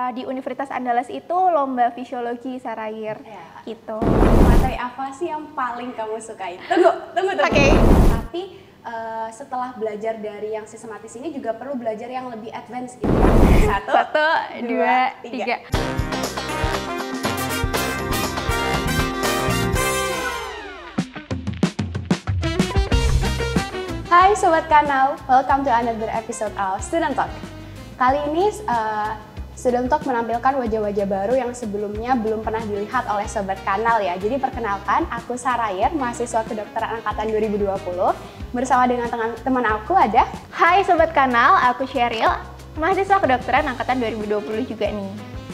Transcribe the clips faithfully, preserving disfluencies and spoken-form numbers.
uh, di Universitas Andalas itu lomba fisiologi Sarair, ya. Gitu. Materi apa sih yang paling kamu sukai? Tunggu, tunggu, tunggu. Oke. Okay. Tapi uh, setelah belajar dari yang sistematis ini juga perlu belajar yang lebih advance gitu. Satu, Satu dua, dua, tiga. tiga. Hai Sobat Kanal, welcome to another episode of Student Talk. Kali ini uh, Student Talk menampilkan wajah-wajah baru yang sebelumnya belum pernah dilihat oleh Sobat Kanal ya. Jadi perkenalkan, aku Sarair, mahasiswa kedokteran angkatan dua ribu dua puluh. Bersama dengan teman aku ada... Hai Sobat Kanal, aku Sheryl, mahasiswa kedokteran angkatan dua ribu dua puluh juga nih.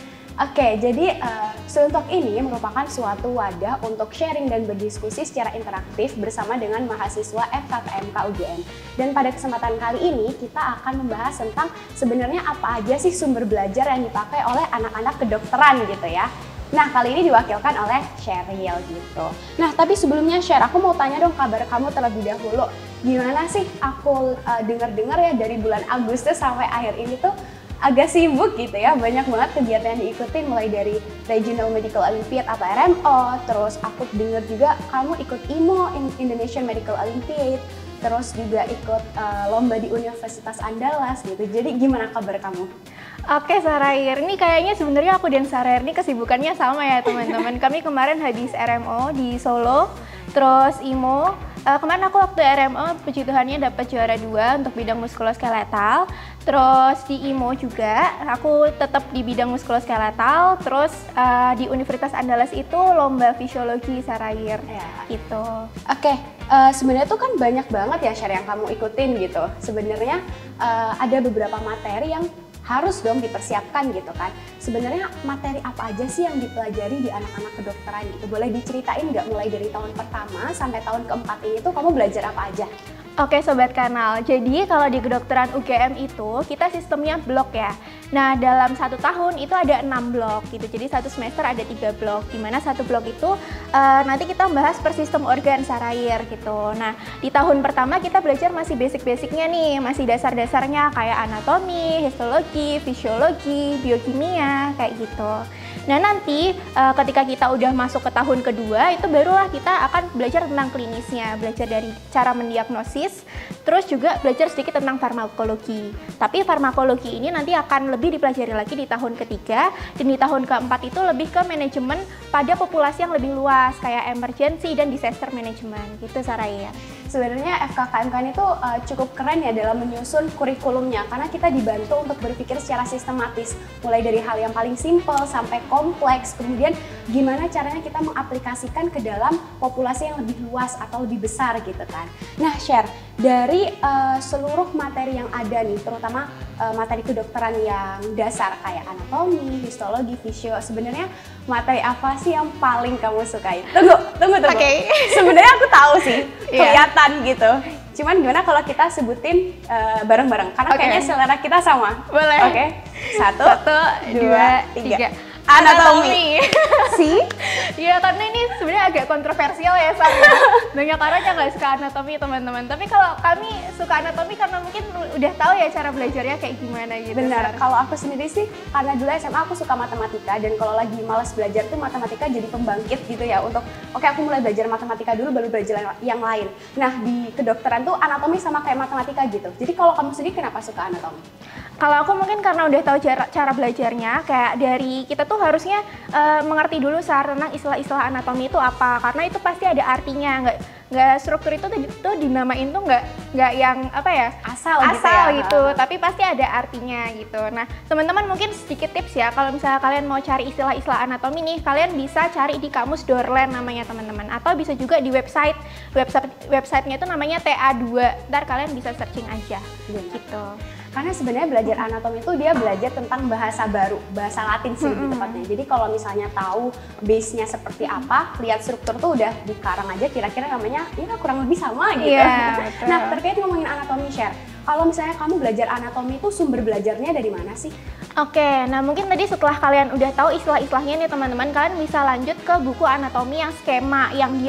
Oke, jadi uh, Student Talk ini merupakan suatu wadah untuk sharing dan berdiskusi secara interaktif bersama dengan mahasiswa F K K M K U G M. Dan pada kesempatan kali ini kita akan membahas tentang sebenarnya apa aja sih sumber belajar yang dipakai oleh anak-anak kedokteran gitu ya. Nah, kali ini diwakilkan oleh Sheryl gitu. Nah, tapi sebelumnya Sher, aku mau tanya dong kabar kamu terlebih dahulu. Gimana sih? Aku uh, dengar-dengar ya dari bulan Agustus sampai akhir ini tuh agak sibuk gitu ya, banyak banget kegiatan yang diikutin mulai dari Regional Medical Olympiad atau R M O, terus aku dengar juga kamu ikut I M O, Indonesian Medical Olympiad, terus juga ikut uh, lomba di Universitas Andalas gitu. Jadi gimana kabar kamu? Oke Sarair, ini kayaknya sebenarnya aku dan Sarair ini kesibukannya sama ya teman-teman. Kami kemarin habis R M O di Solo, terus I M O. Uh, kemarin aku waktu R M O puji Tuhannya dapat juara dua untuk bidang muskuloskeletal. Terus di I M O juga aku tetap di bidang muskuloskeletal. Terus uh, di Universitas Andalas itu lomba fisiologi Sarair, ya. Gitu. Oke, okay. uh, sebenarnya tuh kan banyak banget ya share yang kamu ikutin gitu. Sebenarnya uh, ada beberapa materi yang harus dong dipersiapkan gitu kan. Sebenarnya materi apa aja sih yang dipelajari di anak-anak kedokteran gitu? Boleh diceritain nggak mulai dari tahun pertama sampai tahun keempat ini tuh kamu belajar apa aja? Oke Sobat Kanal, jadi kalau di kedokteran U G M itu kita sistemnya blok ya. Nah dalam satu tahun itu ada enam blok gitu, jadi satu semester ada tiga blok. Dimana satu blok itu uh, nanti kita bahas per sistem organ Sarair gitu. Nah di tahun pertama kita belajar masih basic-basicnya nih, masih dasar-dasarnya kayak anatomi, histologi, fisiologi, biokimia, kayak gitu. Nah nanti uh, ketika kita udah masuk ke tahun kedua itu barulah kita akan belajar tentang klinisnya, belajar dari cara mendiagnosis, terus juga belajar sedikit tentang farmakologi. Tapi farmakologi ini nanti akan lebih dipelajari lagi di tahun ketiga, dan di tahun keempat itu lebih ke manajemen pada populasi yang lebih luas kayak emergency dan disaster management gitu Sarair. Sebenarnya F K K M K ini tuh uh, cukup keren ya dalam menyusun kurikulumnya karena kita dibantu untuk berpikir secara sistematis mulai dari hal yang paling simpel sampai kompleks, kemudian gimana caranya kita mengaplikasikan ke dalam populasi yang lebih luas atau lebih besar gitu kan. Nah Sher, dari uh, seluruh materi yang ada nih, terutama uh, materi kedokteran yang dasar kayak anatomi, histologi, fisio, sebenarnya materi apa sih yang paling kamu sukai? Tunggu, tunggu, tunggu. Okay. Sebenarnya aku tahu sih, kelihatan yeah. gitu. Cuman gimana kalau kita sebutin bareng-bareng? Uh, Karena okay. kayaknya selera kita sama. Boleh. Oke. Okay. Satu, Satu, dua, tiga. tiga. Anatomi. Si? Ya karena ini sebenarnya agak kontroversial ya Sam. Banyak orang yang nggak suka anatomi teman-teman. Tapi kalau kami suka anatomi karena mungkin udah tahu ya cara belajarnya kayak gimana gitu. Benar. Kalau aku sendiri sih karena dulu S M A aku suka matematika dan kalau lagi malas belajar tuh matematika jadi pembangkit gitu ya untuk oke okay, aku mulai belajar matematika dulu baru belajar yang lain. Nah di kedokteran tuh anatomi sama kayak matematika gitu. Jadi kalau kamu sendiri kenapa suka anatomi? Kalau aku mungkin karena udah tahu cara, cara belajarnya, kayak dari kita tuh harusnya uh, mengerti dulu secara tentang istilah-istilah anatomi itu apa, karena itu pasti ada artinya, nggak nggak struktur itu tuh dinamain tuh nggak nggak yang apa ya asal, asal gitu, ya. gitu, tapi pasti ada artinya gitu. Nah teman-teman mungkin sedikit tips ya, kalau misalnya kalian mau cari istilah-istilah anatomi nih, kalian bisa cari di kamus Dorland namanya teman-teman, atau bisa juga di website website websitenya itu namanya T A dua, ntar kalian bisa searching aja. Bener. Gitu. Karena sebenarnya belajar anatomi itu dia belajar tentang bahasa baru, bahasa Latin sih lebih tepatnya. Jadi kalau misalnya tahu base-nya seperti apa, lihat struktur tuh udah dikarang aja kira-kira namanya ya kurang lebih sama gitu. Yeah, nah terkait ngomongin anatomi Sher, kalau misalnya kamu belajar anatomi itu sumber belajarnya dari mana sih? Oke, nah mungkin tadi setelah kalian udah tahu istilah-istilahnya nih teman-teman, kalian bisa lanjut ke buku anatomi yang skema, yang dia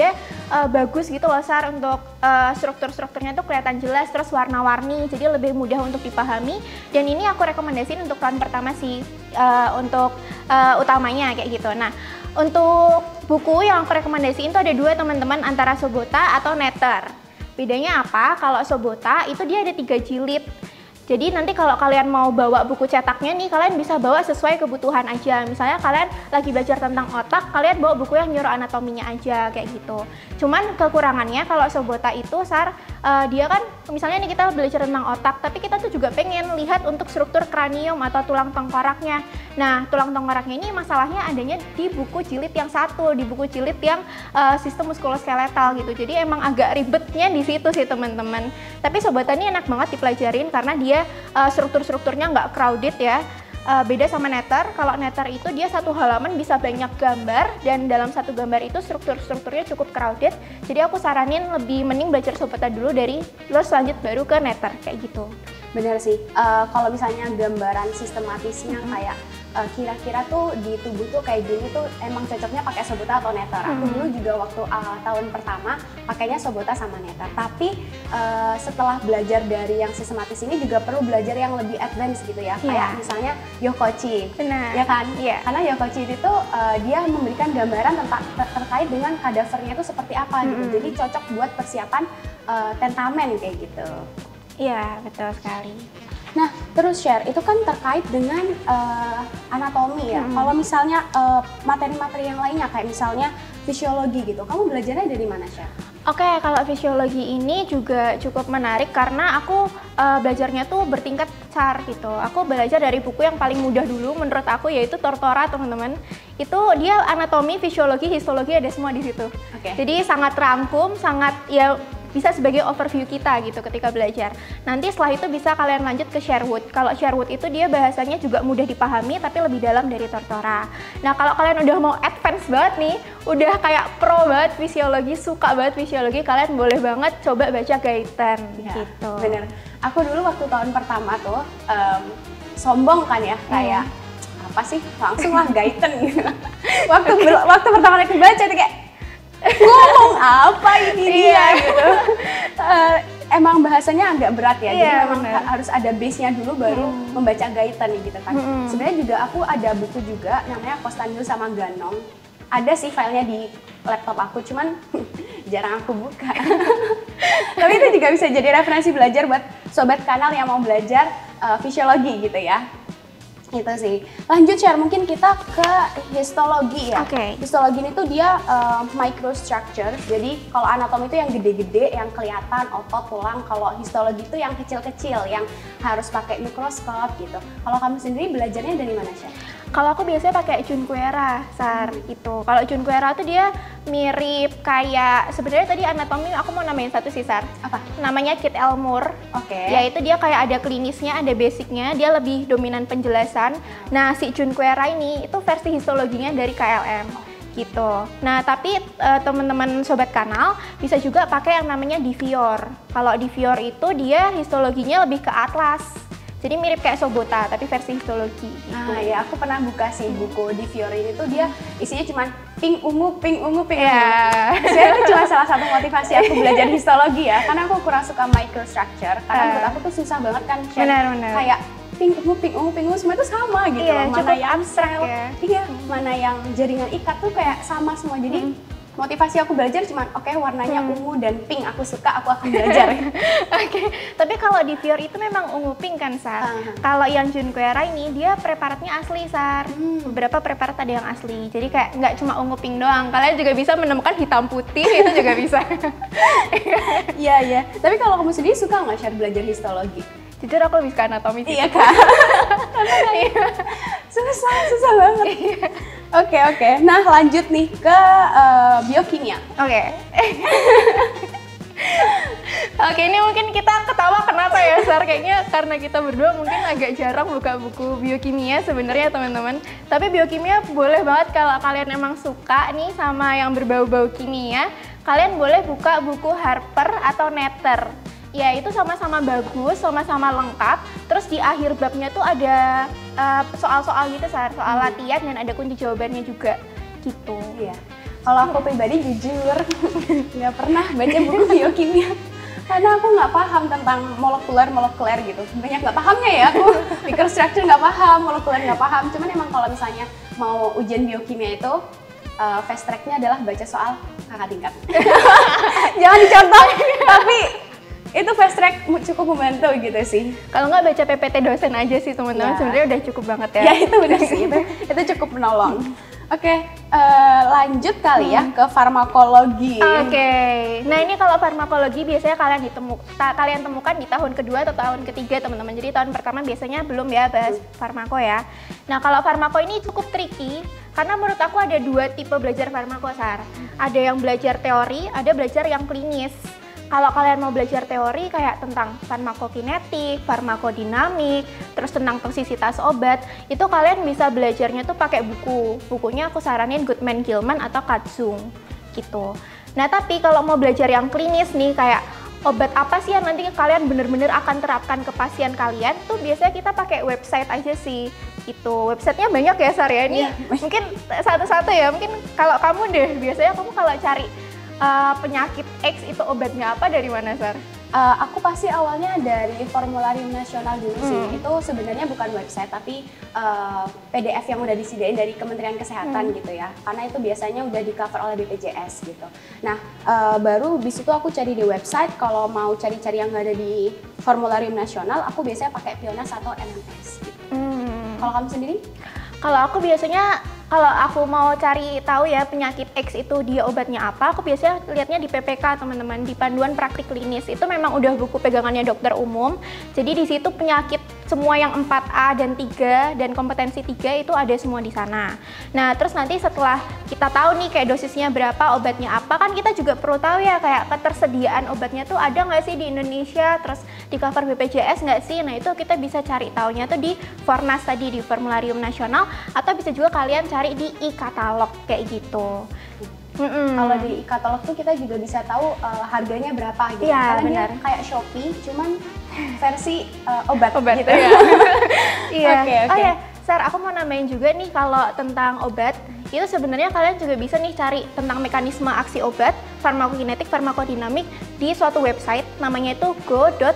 uh, bagus gitu loh Sar, untuk uh, struktur-strukturnya tuh kelihatan jelas, terus warna-warni, jadi lebih mudah untuk dipahami. Dan ini aku rekomendasiin untuk tahun pertama sih, uh, untuk uh, utamanya kayak gitu. Nah, untuk buku yang aku rekomendasiin tuh ada dua teman-teman, antara Sobota atau Netter. Bedanya apa? Kalau Sobota itu dia ada tiga jilid. Jadi nanti kalau kalian mau bawa buku cetaknya nih, kalian bisa bawa sesuai kebutuhan aja. Misalnya kalian lagi belajar tentang otak, kalian bawa buku yang neuroanatominya aja kayak gitu. Cuman kekurangannya kalau Sobota itu Sar, uh, dia kan misalnya nih kita belajar tentang otak, tapi kita tuh juga pengen lihat untuk struktur kranium atau tulang tengkoraknya. Nah, tulang tengkoraknya ini masalahnya adanya di buku jilid yang satu, di buku jilid yang uh, sistem muskuloskeletal gitu. Jadi emang agak ribetnya di situ sih teman-teman. Tapi Sobota ini enak banget dipelajarin karena dia Uh, struktur-strukturnya nggak crowded ya, uh, beda sama Netter. Kalau Netter itu dia satu halaman bisa banyak gambar, dan dalam satu gambar itu struktur-strukturnya cukup crowded. Jadi aku saranin lebih mending belajar Sobota dulu dari terus lanjut baru ke Netter kayak gitu. Bener sih, uh, kalau misalnya gambaran sistematisnya mm-hmm. kayak uh, kira-kira tuh di tubuh tuh kayak gini tuh emang cocoknya pakai Sobota atau Netter. Mm-hmm. Aku dulu juga waktu uh, tahun pertama pakainya Sobota sama Netter. Tapi uh, setelah belajar dari yang sistematis ini juga perlu belajar yang lebih advance gitu ya. Yeah. Kayak misalnya Yokochi. Benar. Ya kan? Yeah. Karena Yokochi itu uh, dia memberikan gambaran tentang ter terkait dengan kadavernya itu seperti apa mm-hmm. gitu. Jadi cocok buat persiapan uh, tentamen kayak gitu. Iya, betul sekali. Nah, terus share, itu kan terkait dengan uh, anatomi ya. Hmm. Kalau misalnya materi-materi uh, yang lainnya, kayak misalnya fisiologi gitu, kamu belajarnya dari mana, Share? Oke, okay, kalau fisiologi ini juga cukup menarik karena aku uh, belajarnya tuh bertingkat car gitu. Aku belajar dari buku yang paling mudah dulu menurut aku, yaitu Tortora, teman-teman. Itu dia anatomi, fisiologi, histologi ada semua di situ. Okay. Jadi sangat rangkum, sangat ya bisa sebagai overview kita gitu ketika belajar. Nanti setelah itu bisa kalian lanjut ke Sherwood. Kalau Sherwood itu dia bahasanya juga mudah dipahami tapi lebih dalam dari Tortora. Nah, kalau kalian udah mau advance banget nih, udah kayak pro banget fisiologi, suka banget fisiologi, kalian boleh banget coba baca Guyton ya, gitu. Bener. Aku dulu waktu tahun pertama tuh um, sombong kan ya, kayak hmm. apa sih, langsung lah Guyton gitu. waktu waktu pertama kali baca tuh kayak ngomong apa ini dia gitu. Uh, emang bahasanya agak berat ya, yeah, jadi memang ha harus ada base-nya dulu baru mm. membaca Guyton gitu kan. Mm. Sebenarnya juga aku ada buku juga namanya Costanzo sama Ganong. Ada sih filenya di laptop aku, cuman jarang aku buka. Tapi itu juga bisa jadi referensi belajar buat sobat kanal yang mau belajar uh, fisiologi gitu ya. Itu sih. Lanjut Share, mungkin kita ke histologi ya. Oke. Okay. Histologi ini tuh dia uh, microstructure. Jadi kalau anatomi itu yang gede-gede, yang kelihatan otot, tulang. Kalau histologi itu yang kecil-kecil, yang harus pakai mikroskop gitu. Kalau kamu sendiri belajarnya dari mana Share? Kalau aku biasanya pakai Junqueira, Sar, hmm. gitu. Kalau Junqueira tuh dia mirip kayak, sebenarnya tadi anatomi aku mau namain satu sih, Sar. Apa? Namanya Kit Elmore. Oke. Okay. Yaitu dia kayak ada klinisnya, ada basicnya, dia lebih dominan penjelasan. Nah, si Junqueira ini itu versi histologinya dari K L M. Gitu. Nah, tapi uh, teman-teman sobat kanal bisa juga pakai yang namanya Divior. Kalau Divior itu dia histologinya lebih ke atlas. Jadi mirip kayak Sobota, tapi versi histologi gitu. Nah ya, aku pernah buka sih buku Divior ini tuh, dia isinya cuma pink ungu, pink ungu, pink yeah. ungu. Sebenarnya itu cuma salah satu motivasi aku belajar histologi ya, karena aku kurang suka microstructure. Karena uh. menurut aku tuh susah banget kan, benar-benar. Kayak pink ungu, pink ungu, pink ungu, semua itu sama gitu. Iya, mana yang sel, ya. Iya, mana yang jaringan ikat tuh kayak sama semua. Jadi hmm. motivasi aku belajar cuma oke okay, warnanya hmm. ungu dan pink, aku suka, aku akan belajar. Oke, okay. Tapi kalau Divior itu memang ungu pink kan, Sar? Uh -huh. Kalau yang Junqueira ini dia preparatnya asli, Sar. Hmm. Beberapa preparat ada yang asli, jadi kayak nggak cuma ungu pink doang. Kalian juga bisa menemukan hitam putih, itu juga bisa. Iya, iya. Tapi kalau kamu sendiri suka nggak Share belajar histologi? Jujur aku lebih suka anatomi sih. Iya kan? Susah, susah banget. Oke, oke. Nah, lanjut nih ke uh, biokimia. Oke. Oke, ini mungkin kita ketawa kenapa ya, Sar? Kayaknya karena kita berdua mungkin agak jarang buka buku biokimia sebenarnya, teman-teman. Tapi biokimia boleh banget kalau kalian emang suka nih sama yang berbau-bau kimia, kalian boleh buka buku Harper atau Netter. Ya, itu sama-sama bagus, sama-sama lengkap. Terus di akhir babnya tuh ada soal-soal uh, gitu, Sar, soal hmm. latihan dan ada kunci jawabannya juga, gitu. Iya. Kalau aku pribadi jujur nggak pernah baca buku biokimia karena aku nggak paham tentang molekuler molekuler gitu. Banyak nggak pahamnya ya, aku microstructure nggak paham, molekuler nggak paham. Cuman emang kalau misalnya mau ujian biokimia itu uh, fast tracknya adalah baca soal kakak tingkat. Jangan dicontoh, tapi itu fast track cukup membantu gitu sih. Kalau nggak baca P P T dosen aja sih teman-teman, ya. Sebenarnya udah cukup banget ya. Ya itu benar sih, itu, itu cukup menolong. Oke, okay, uh, lanjut kali hmm. ya ke farmakologi. Oke, okay. Nah ini kalau farmakologi biasanya kalian ditemu, ta, kalian temukan di tahun kedua atau tahun ketiga teman-teman. Jadi tahun pertama biasanya belum ya bahas hmm. farmako ya. Nah kalau farmako ini cukup tricky karena menurut aku ada dua tipe belajar farmako, Sar. Ada yang belajar teori, ada belajar yang klinis. Kalau kalian mau belajar teori kayak tentang farmakokinetik, farmakodinamik, terus tentang toksisitas obat, itu kalian bisa belajarnya tuh pakai buku. Bukunya aku saranin Goodman Gilman atau Katzung gitu. Nah tapi kalau mau belajar yang klinis nih kayak obat apa sih yang nanti kalian bener-bener akan terapkan ke pasien kalian, tuh biasanya kita pakai website aja sih. Itu websitenya banyak ya, Sar ya. Ini yeah. Mungkin satu-satu ya. Mungkin kalau kamu deh, biasanya kamu kalau cari Uh, penyakit X itu obatnya apa dari mana, Sar? Uh, aku pasti awalnya dari Formularium Nasional dulu sih. Hmm. Itu sebenarnya bukan website tapi uh, P D F yang udah disediain dari Kementerian Kesehatan hmm. gitu ya. Karena itu biasanya udah di cover oleh B P J S gitu. Nah uh, baru bis itu aku cari di website. Kalau mau cari-cari yang nggak ada di Formularium Nasional, aku biasanya pakai Pionas atau M M S. Gitu. Hmm. Kalau kamu sendiri? Kalau aku biasanya kalau aku mau cari tahu ya penyakit X itu dia obatnya apa, aku biasanya lihatnya di P P K teman-teman, di panduan praktik klinis. Itu memang udah buku pegangannya dokter umum. Jadi di situ penyakit semua yang empat A dan tiga dan kompetensi tiga itu ada semua di sana. Nah, terus nanti setelah kita tahu nih kayak dosisnya berapa, obatnya apa, kan kita juga perlu tahu ya kayak ketersediaan obatnya tuh ada nggak sih di Indonesia, terus di cover B P J S nggak sih? Nah, itu kita bisa cari taunya tuh di Fornas tadi, di Formularium Nasional, atau bisa juga kalian cari di e-katalog kayak gitu. Mm-mm. Kalau di e-katalog tuh kita juga bisa tahu uh, harganya berapa gitu. Iya, karena benar. Dia kayak Shopee, cuman versi uh, obat, obat gitu. Ya. Iya. Okay, okay. Oh ya, Sar, aku mau nambahin juga nih kalau tentang obat, itu sebenarnya kalian juga bisa nih cari tentang mekanisme aksi obat, farmakokinetik, farmakodinamik di suatu website namanya itu go dot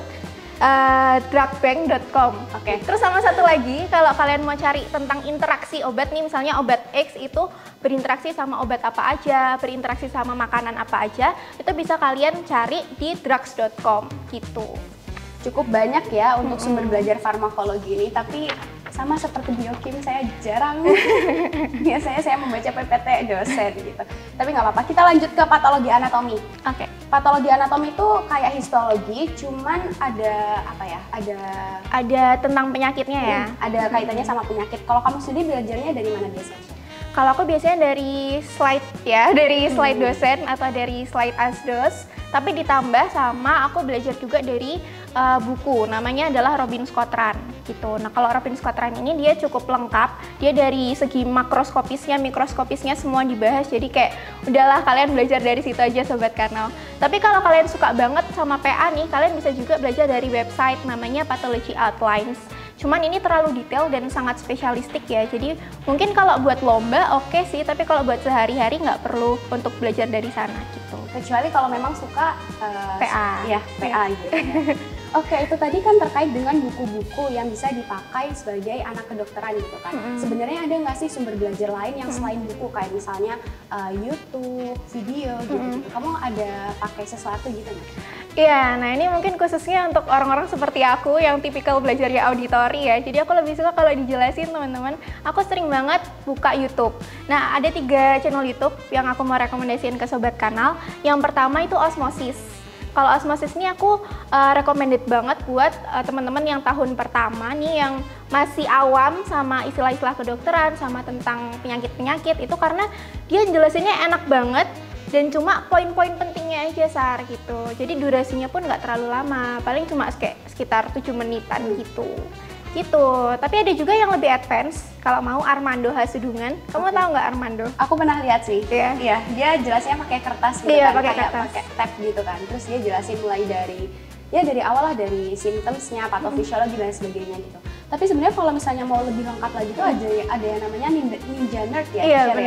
drugbank dot com. Oke. Okay. Terus sama satu lagi, kalau kalian mau cari tentang interaksi obat nih, misalnya obat X itu berinteraksi sama obat apa aja, berinteraksi sama makanan apa aja, itu bisa kalian cari di drugs dot com gitu. Cukup banyak ya untuk mm-hmm. sumber belajar farmakologi ini, tapi sama seperti biokim saya jarang. Biasanya saya membaca P P T dosen gitu. Tapi nggak apa-apa, kita lanjut ke patologi anatomi. Oke. Okay. Patologi anatomi itu kayak histologi, cuman ada apa ya? Ada ada tentang penyakitnya ya. Hmm, ada kaitannya sama penyakit. Kalau kamu sendiri belajarnya dari mana biasanya? Kalau aku biasanya dari slide ya, dari slide dosen atau dari slide asdos, tapi ditambah sama aku belajar juga dari uh, buku, namanya adalah Robin Scott Run gitu. Nah kalau Robin Scott Run ini dia cukup lengkap, dia dari segi makroskopisnya, mikroskopisnya semua dibahas, jadi kayak udahlah kalian belajar dari situ aja Sobat Karnal. Tapi kalau kalian suka banget sama P A nih, kalian bisa juga belajar dari website namanya Pathology Outlines. Cuman ini terlalu detail dan sangat spesialistik ya, jadi mungkin kalau buat lomba oke okay sih, tapi kalau buat sehari-hari nggak perlu untuk belajar dari sana gitu. Kecuali kalau memang suka uh, P A. Ya, P A gitu ya. Oke, okay, itu tadi kan terkait dengan buku-buku yang bisa dipakai sebagai anak kedokteran gitu kan. Mm-hmm. Sebenarnya ada nggak sih sumber belajar lain yang mm-hmm. selain buku, kayak misalnya uh, YouTube, video gitu, mm-hmm. gitu. Kamu ada pakai sesuatu gitu nggak? Iya, nah ini mungkin khususnya untuk orang-orang seperti aku yang tipikal belajarnya auditori ya. Jadi aku lebih suka kalau dijelasin teman-teman. Aku sering banget buka YouTube. Nah, ada tiga channel YouTube yang aku mau rekomendasiin ke Sobat Kanal. Yang pertama itu Osmosis. Kalau Osmosis ini aku uh, recommended banget buat uh, teman-teman yang tahun pertama nih, yang masih awam sama istilah-istilah kedokteran, sama tentang penyakit-penyakit itu, karena dia jelasinnya enak banget. Dan cuma poin-poin pentingnya aja Sar gitu. Jadi durasinya pun nggak terlalu lama, paling cuma kayak sekitar tujuh menitan gitu. Gitu. Tapi ada juga yang lebih advance. Kalau mau Armando Hasudungan. Kamu okay. tahu nggak Armando? Aku pernah lihat sih. Iya. Iya, dia jelasnya pakai kertas gitu iya, kan, pakai kayak kertas. pakai tab gitu kan. Terus dia jelasin mulai dari ya dari awal lah, dari symptomsnya, patofisiologi dan sebagainya gitu. Tapi sebenarnya kalau misalnya mau lebih lengkap lagi tuh ada ada yang namanya Ninja Nerd ya. Iya benar. Ya?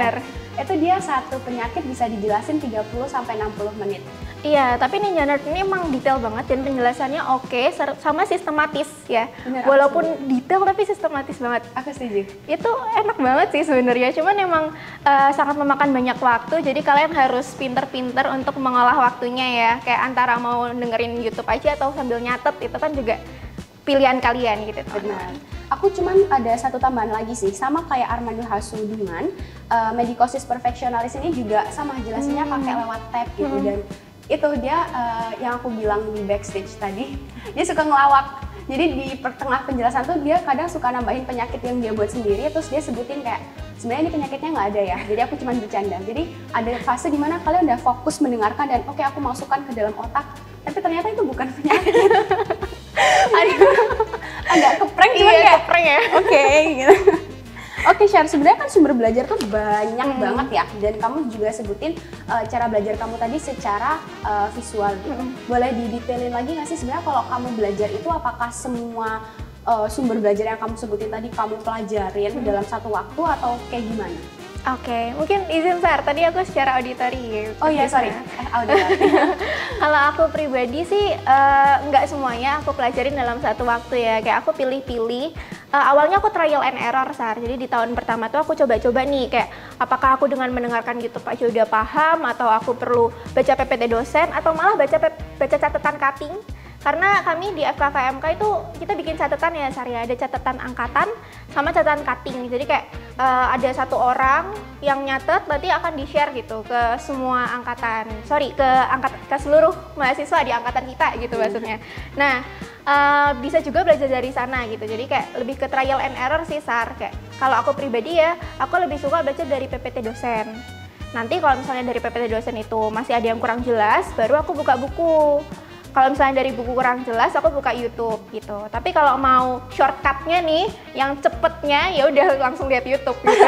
itu dia satu penyakit bisa dijelasin tiga puluh sampai enam puluh menit. Iya, tapi Ninja Nerd ini emang detail banget dan penjelasannya oke, sama sistematis ya. Bener, Walaupun detail tapi sistematis banget. Aku setuju. Itu enak banget sih sebenarnya, cuman emang uh, sangat memakan banyak waktu, jadi kalian harus pinter-pinter untuk mengolah waktunya ya. Kayak antara mau dengerin YouTube aja atau sambil nyatet, itu kan juga pilihan kalian gitu. Benar. Aku cuman ada satu tambahan lagi sih, sama kayak Armando Hasudungan, uh, Medicosis Perfectionalis ini juga sama jelasinnya hmm. pakai lewat tab gitu hmm. dan itu dia uh, yang aku bilang di backstage tadi, dia suka ngelawak. Jadi di tengah penjelasan tuh dia kadang suka nambahin penyakit yang dia buat sendiri, terus dia sebutin kayak sebenarnya ini penyakitnya nggak ada ya, jadi aku cuma bercanda. Jadi ada fase dimana kalian udah fokus mendengarkan dan oke okay, aku masukkan ke dalam otak, tapi ternyata itu bukan penyakit. Aduh, agak keprank cuman iya, kayak keprank ya. Oke okay, gitu. Oke, Syar, sebenarnya kan sumber belajar tuh banyak hmm. banget ya, dan kamu juga sebutin uh, cara belajar kamu tadi secara uh, visual gitu. Hmm. Boleh didetailin lagi nggak sih sebenarnya kalau kamu belajar itu apakah semua uh, sumber belajar yang kamu sebutin tadi kamu pelajarin hmm. dalam satu waktu atau kayak gimana? Oke, okay. Mungkin izin Sar, tadi aku secara auditori. Oh iya, sorry, eh, auditori. Kalau aku pribadi sih uh, nggak semuanya aku pelajarin dalam satu waktu ya, kayak aku pilih-pilih. Uh, awalnya aku trial and error, Sar. Jadi di tahun pertama tuh aku coba-coba nih, kayak apakah aku dengan mendengarkan YouTube aja udah paham, atau aku perlu baca P P T dosen, atau malah baca baca catatan cutting. Karena kami di F K K M K itu kita bikin catatan ya, Sar, ya. Ada catatan angkatan sama catatan cutting. Jadi kayak uh, ada satu orang yang nyatet, nanti akan di-share gitu ke semua angkatan. Sorry, ke angkat ke seluruh mahasiswa di angkatan kita gitu hmm. maksudnya. Nah, Uh, bisa juga belajar dari sana gitu, jadi kayak lebih ke trial and error sih, Sar. Kayak kalau aku pribadi ya, aku lebih suka belajar dari P P T dosen. Nanti kalau misalnya dari P P T dosen itu masih ada yang kurang jelas, baru aku buka buku. Kalau misalnya dari buku kurang jelas, aku buka YouTube gitu. Tapi kalau mau shortcutnya nih, yang cepetnya ya udah langsung lihat YouTube gitu.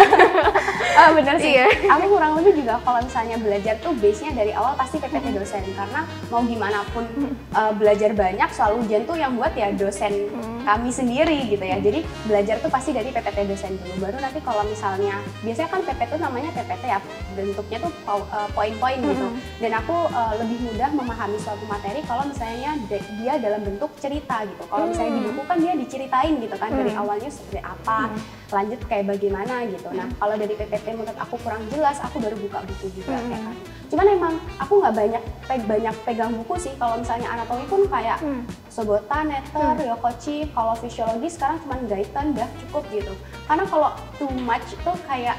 Oh, bener sih. Iya. Aku kurang lebih juga kalau misalnya belajar tuh base-nya dari awal pasti P P T dosen, karena mau gimana pun uh, belajar banyak selalu ujian tuh yang buat ya dosen hmm. kami sendiri gitu ya. Jadi belajar tuh pasti dari P P T dosen dulu. Baru nanti kalau misalnya biasanya kan P P T tuh namanya P P T ya, bentuknya tuh uh, poin-poin hmm. gitu. Dan aku uh, lebih mudah memahami suatu materi kalau misalnya dia dalam bentuk cerita gitu. Kalau misalnya di buku kan dia diceritain gitu kan, hmm. dari awalnya seperti apa, hmm. lanjut kayak bagaimana gitu. Nah, kalau dari P P T menurut aku kurang jelas, aku baru buka buku juga hmm. kayak kan. Cuman emang aku nggak banyak pe banyak pegang buku sih. Kalau misalnya anatomi pun kayak hmm. Sobota, Netter, hmm. Yokochi. Kalau fisiologi sekarang cuma Gaitan udah cukup gitu. Karena kalau too much itu kayak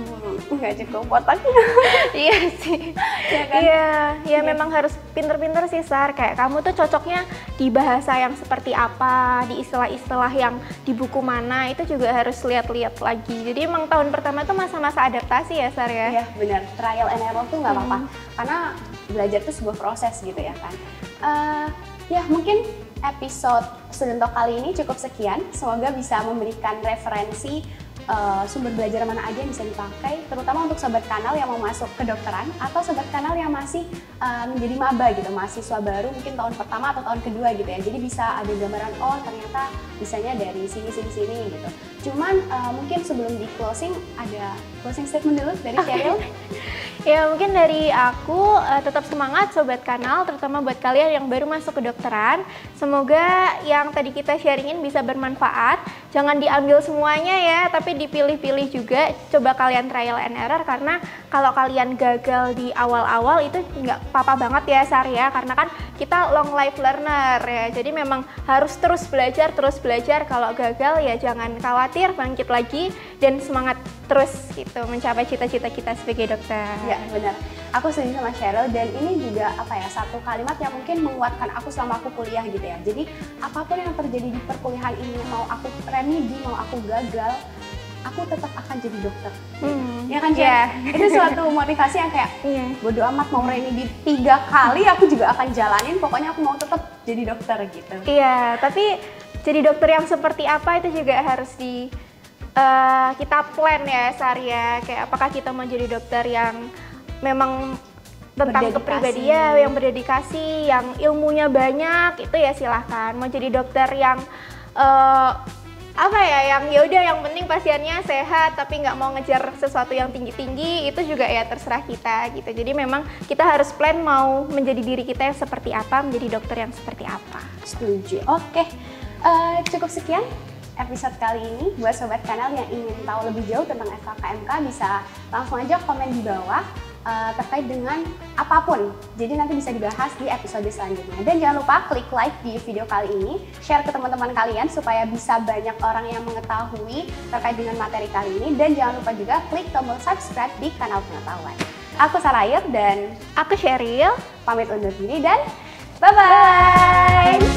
nggak hmm, cukup otaknya. Iya sih. Ya kan? Iya, ya memang harus pinter-pinter sih, Sar. Kayak kamu tuh cocoknya di bahasa yang seperti apa, di istilah-istilah yang di buku mana, itu juga harus lihat-lihat lagi. Jadi emang tahun pertama tuh masa-masa adaptasi ya, Sar ya? Iya, benar. Trial and error tuh nggak hmm. apa-apa. Karena belajar tuh sebuah proses gitu ya kan. Uh, ya mungkin episode Studentalk kali ini cukup sekian. Semoga bisa memberikan referensi Uh, sumber belajar mana aja yang bisa dipakai, terutama untuk sobat kanal yang mau masuk kedokteran atau sobat kanal yang masih uh, menjadi maba gitu, mahasiswa baru mungkin tahun pertama atau tahun kedua gitu ya. Jadi bisa ada gambaran, oh ternyata bisanya dari sini sini sini gitu. Cuman uh, mungkin sebelum di closing ada closing statement dulu dari Cheryl. Ya mungkin dari aku uh, tetap semangat sobat kanal, terutama buat kalian yang baru masuk kedokteran. Semoga yang tadi kita sharingin bisa bermanfaat. Jangan diambil semuanya ya, tapi dipilih-pilih juga. Coba kalian trial and error, karena kalau kalian gagal di awal-awal itu nggak apa-apa banget ya, Sar ya. Karena kan kita long life learner ya, jadi memang harus terus belajar, terus belajar. Kalau gagal ya jangan khawatir, bangkit lagi dan semangat terus gitu mencapai cita-cita kita sebagai dokter. Ya benar, aku setuju sama Cheryl, dan ini juga apa ya, satu kalimat yang mungkin menguatkan aku selama aku kuliah gitu ya. Jadi apapun yang terjadi di perkuliahan ini, mau aku remedi, mau aku gagal, aku tetap akan jadi dokter. Hmm. Ya kan, Jen? Yeah. Itu suatu motivasi yang kayak yeah. bodo amat mau remedi tiga kali, aku juga akan jalanin. Pokoknya aku mau tetap jadi dokter gitu. Iya, yeah, tapi jadi dokter yang seperti apa itu juga harus di Uh, kita plan ya, Sar ya. Kayak apakah kita mau jadi dokter yang memang tentang kepribadian, yang berdedikasi, yang ilmunya banyak, itu ya silahkan. Mau jadi dokter yang uh, apa ya, yang ya udah yang penting pasiennya sehat tapi nggak mau ngejar sesuatu yang tinggi-tinggi, itu juga ya terserah kita gitu. Jadi memang kita harus plan mau menjadi diri kita yang seperti apa, menjadi dokter yang seperti apa. Setuju. Oke, uh, cukup sekian episode kali ini. Buat sobat kanal yang ingin tahu lebih jauh tentang F H K M K bisa langsung aja komen di bawah uh, terkait dengan apapun. Jadi nanti bisa dibahas di episode selanjutnya. Dan jangan lupa klik like di video kali ini, share ke teman-teman kalian supaya bisa banyak orang yang mengetahui terkait dengan materi kali ini. Dan jangan lupa juga klik tombol subscribe di kanal Pengetahuan. Aku Sarahir dan aku Sheryl, pamit undur diri dan bye-bye!